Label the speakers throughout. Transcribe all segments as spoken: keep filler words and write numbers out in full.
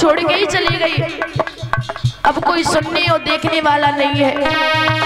Speaker 1: छोड़ के ही चली गई। अब कोई सुनने और देखने वाला नहीं है।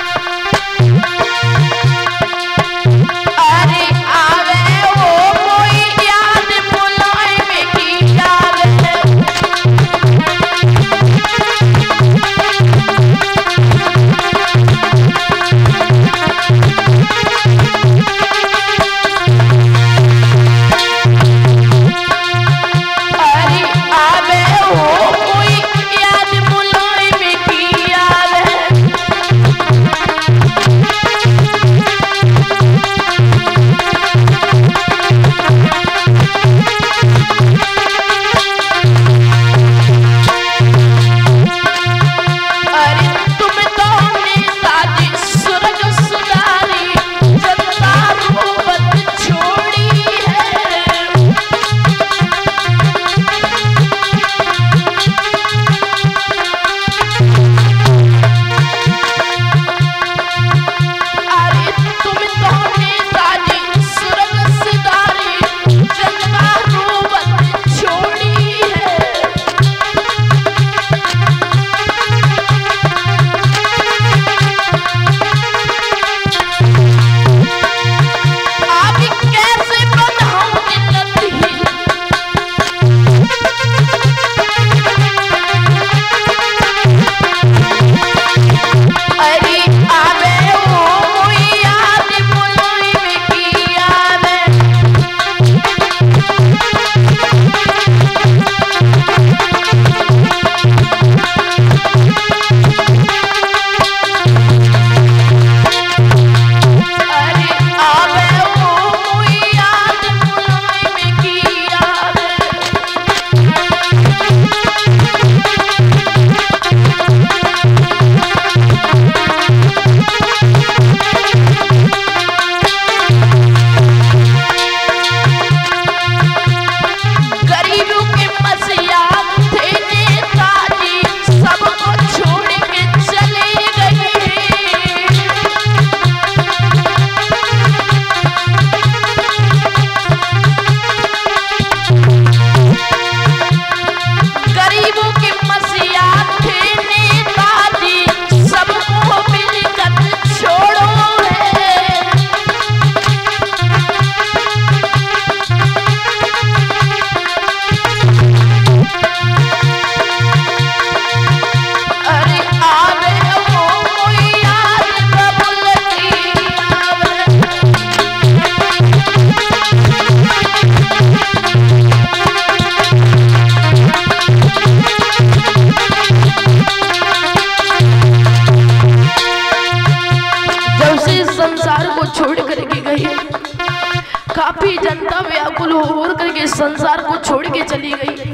Speaker 1: काफी जनता व्याकुल हो करके संसार को छोड़ के चली गई।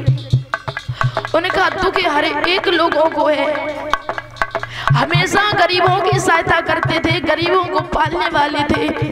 Speaker 1: उन्होंने कहा दुख हर एक लोगों को है, हमेशा गरीबों की सहायता करते थे, गरीबों को पालने वाले थे।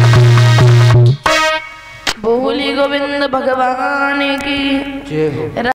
Speaker 1: गोविंद भगवान की जय हो।